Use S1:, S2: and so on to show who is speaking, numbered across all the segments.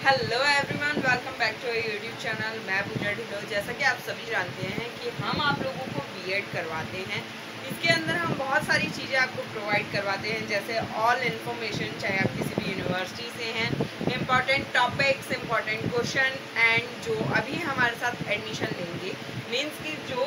S1: Hello everyone, welcome back to YouTube channel. मैं पूजा ढिल्लों। जैसा कि आप सभी जानते हैं कि हम आप लोगों को बीएड करवाते हैं। इसके अंदर हम बहुत सारी चीज़ें आपको प्रोवाइड करवाते हैं, जैसे ऑल इन्फॉर्मेशन, चाहे आप किसी भी यूनिवर्सिटी से हैं, important topics, important question, and जो अभी हमारे साथ एडमिशन लेंगे, मीन्स कि जो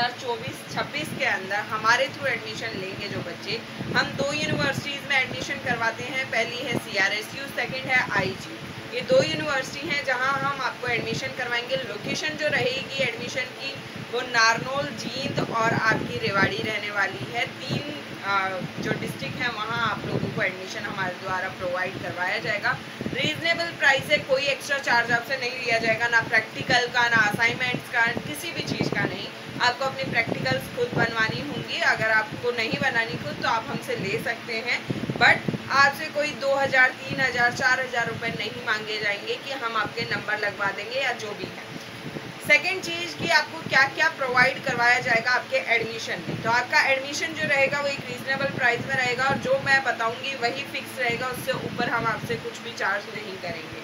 S1: 2024-26 के अंदर हमारे थ्रू एडमिशन लेंगे जो बच्चे, हम 2 यूनिवर्सिटीज़ में एडमिशन करवाते हैं। पहली है CRSU, सेकेंड है IG। ये 2 यूनिवर्सिटी हैं जहां हम आपको एडमिशन करवाएंगे। लोकेशन जो रहेगी एडमिशन की वो नारनौल, जींद और आपकी रेवाड़ी रहने वाली है। 3 जो डिस्ट्रिक्ट हैं वहां आप लोगों को एडमिशन हमारे द्वारा प्रोवाइड करवाया जाएगा। रीजनेबल प्राइस है, कोई एक्स्ट्रा चार्ज आपसे नहीं लिया जाएगा, ना प्रैक्टिकल का, ना असाइनमेंट्स का, किसी भी चीज़ का नहीं। आपको अपनी प्रैक्टिकल्स खुद बनवानी होंगी। अगर आपको नहीं बनानी खुद तो आप हमसे ले सकते हैं, बट आपसे कोई 2000, 3000, 4000 रुपये नहीं मांगे जाएंगे कि हम आपके नंबर लगवा देंगे या जो भी है। सेकेंड चीज़ कि आपको क्या क्या प्रोवाइड करवाया जाएगा आपके एडमिशन में। तो आपका एडमिशन जो रहेगा वो एक रीजनेबल प्राइस में रहेगा, और जो मैं बताऊंगी वही फिक्स रहेगा। उससे ऊपर हम आपसे कुछ भी चार्ज नहीं करेंगे।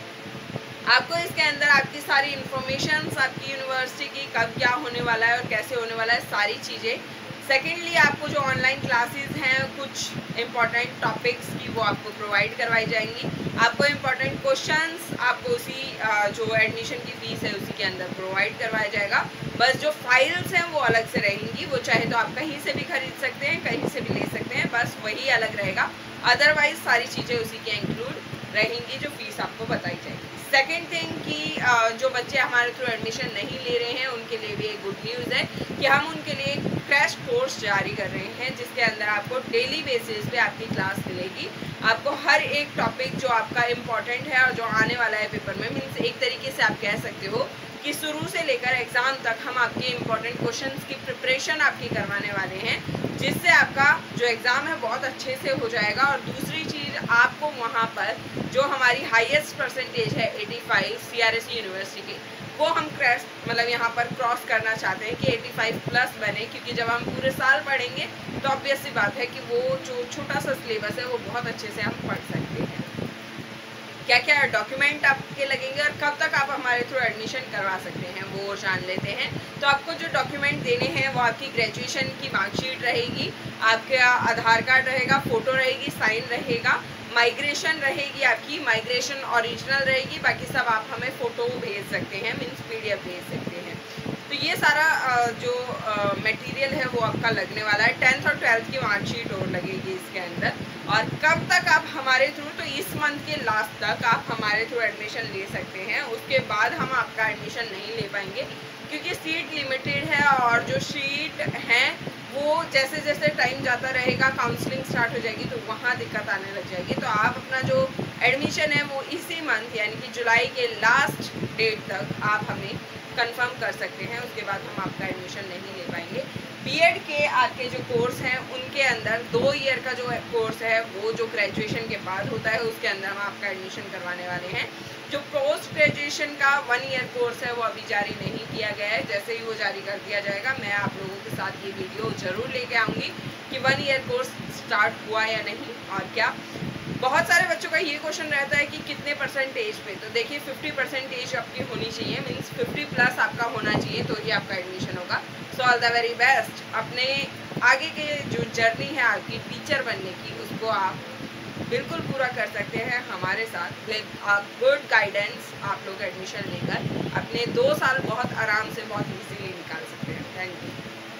S1: आपको इसके अंदर आपकी सारी इन्फॉर्मेशन, आपकी यूनिवर्सिटी की कब क्या होने वाला है और कैसे होने वाला है, सारी चीज़ें। सेकेंडली आपको जो ऑनलाइन क्लासेस हैं, कुछ इम्पॉर्टेंट टॉपिक्स की, वो आपको प्रोवाइड करवाई जाएंगी। आपको इम्पॉर्टेंट क्वेश्चंस आपको उसी जो एडमिशन की फ़ीस है उसी के अंदर प्रोवाइड करवाया जाएगा। बस जो फाइल्स हैं वो अलग से रहेंगी। वो चाहे तो आप कहीं से भी खरीद सकते हैं, कहीं से भी ले सकते हैं, बस वही अलग रहेगा। अदरवाइज सारी चीज़ें उसी के इंक्लूड रहेंगी जो फीस आपको बताई जाएगी। सेकेंड थिंग कि जो बच्चे हमारे थ्रू एडमिशन नहीं ले रहे हैं उनके लिए भी एक गुड न्यूज़ है कि हम उनके लिए एक क्रैश कोर्स जारी कर रहे हैं, जिसके अंदर आपको डेली बेसिस पे आपकी क्लास मिलेगी। आपको हर एक टॉपिक जो आपका इम्पॉर्टेंट है और जो आने वाला है पेपर में, मीन्स एक तरीके से आप कह सकते हो कि शुरू से लेकर एग्ज़ाम तक हम आपके इम्पॉर्टेंट क्वेश्चंस की प्रिपरेशन आपकी करवाने वाले हैं, जिससे आपका जो एग्ज़ाम है बहुत अच्छे से हो जाएगा। और दूसरी चीज़, आपको वहाँ पर जो हमारी हाईएस्ट परसेंटेज है 85 CRSU यूनिवर्सिटी की, वो हम यहाँ पर क्रॉस करना चाहते हैं कि 85 प्लस बने, क्योंकि जब हम पूरे साल पढ़ेंगे तो ऑब्वियस सी बात है कि वो जो छोटा सा सिलेबस है वो बहुत अच्छे से हम पढ़ सकते हैं। क्या क्या डॉक्यूमेंट आपके लगेंगे और कब तक आप हमारे थ्रू एडमिशन करवा सकते हैं वो जान लेते हैं। तो आपको जो डॉक्यूमेंट देने हैं वो आपकी ग्रेजुएशन की मार्कशीट रहेगी, आपका आधार कार्ड रहेगा, फ़ोटो रहेगी, साइन रहेगा, माइग्रेशन रहेगी, आपकी माइग्रेशन ओरिजिनल रहेगी। बाकी सब आप हमें फ़ोटो भेज सकते हैं, मीन्स PDF भेज सकते हैं। तो ये सारा जो मटेरियल है वो आपका लगने वाला है। 10th और 12th की मार्कशीट और लगेगी इसके अंदर। और कब तक आप हमारे थ्रू, तो इस मंथ के लास्ट तक आप हमारे थ्रू एडमिशन ले सकते हैं। उसके बाद हम आपका एडमिशन नहीं ले पाएंगे, क्योंकि सीट लिमिटेड है। और जो सीट हैं वो जैसे जैसे टाइम जाता रहेगा, काउंसलिंग स्टार्ट हो जाएगी, तो वहाँ दिक्कत आने लग जाएगी। तो आप अपना जो एडमिशन है वो इसी मंथ यानी कि जुलाई के लास्ट डेट तक आप हमें कंफर्म कर सकते हैं। उसके बाद हम आपका एडमिशन नहीं ले पाएंगे। बीएड के आपके जो कोर्स हैं उनके अंदर 2 ईयर का जो कोर्स है वो जो ग्रेजुएशन के बाद होता है, उसके अंदर हम आपका एडमिशन करवाने वाले हैं। जो पोस्ट ग्रेजुएशन का 1 ईयर कोर्स है वो अभी जारी नहीं किया गया है। जैसे ही वो जारी कर दिया जाएगा मैं आप लोगों के साथ ये वीडियो ज़रूर लेके आऊँगी कि 1 ईयर कोर्स स्टार्ट हुआ या नहीं और क्या। बहुत सारे बच्चों का ये क्वेश्चन रहता है कि कितने परसेंटेज पे। तो देखिए 50% आपकी होनी चाहिए, मीन्स 50 प्लस आपका होना चाहिए, तो ही आपका एडमिशन होगा। So all the very best. अपने आगे के जो जर्नी है आपकी टीचर बनने की, उसको आप बिल्कुल पूरा कर सकते हैं हमारे साथ। विद गुड गाइडेंस आप लोग एडमिशन लेकर अपने 2 साल बहुत आराम से, बहुत ईजीली निकाल सकते हैं। Thank you.